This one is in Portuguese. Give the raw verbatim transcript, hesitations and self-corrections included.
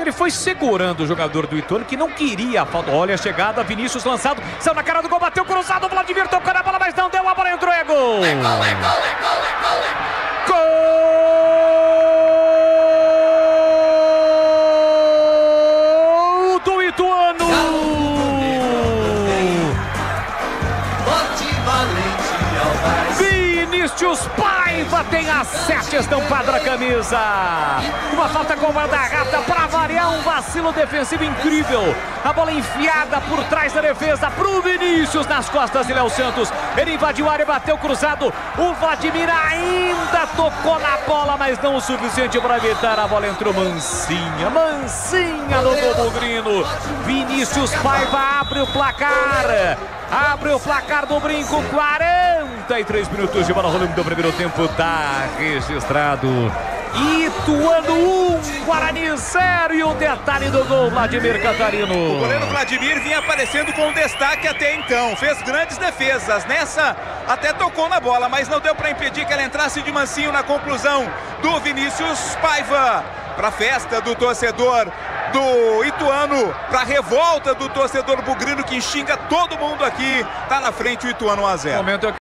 ele foi segurando o jogador do Ituano, que não queria a falta. Olha a chegada, Vinícius lançado, saiu na cara do gol, bateu cruzado, o Vladimir tocou na bola, mas não deu, a bola entrou, é gol! É gol, é gol, é gol, é gol, é gol! Gol do Ituano! Vinícius Paiva tem a sete estampada na camisa. Uma falta com a rata para variar, um vacilo defensivo incrível. A bola enfiada por trás da defesa pro Vinícius nas costas de Léo Santos. Ele invadiu a área, bateu cruzado. O Vladimir ainda tocou na bola, mas não o suficiente para evitar. A bola entrou mansinha, mansinha no gol bugrino. Vinícius Paiva abre o placar. Abre o placar do Brinco, quarenta e três minutos de bola rolando do primeiro tempo, tá registrado. Ituano um, Guarani zero, e o detalhe do gol, Vladimir Catarino. O goleiro Vladimir vinha aparecendo com destaque até então, fez grandes defesas, nessa até tocou na bola, mas não deu para impedir que ela entrasse de mansinho na conclusão do Vinícius Paiva. Para a festa do torcedor do Ituano, para a revolta do torcedor bugrino que xinga todo mundo aqui, tá na frente o Ituano um a zero.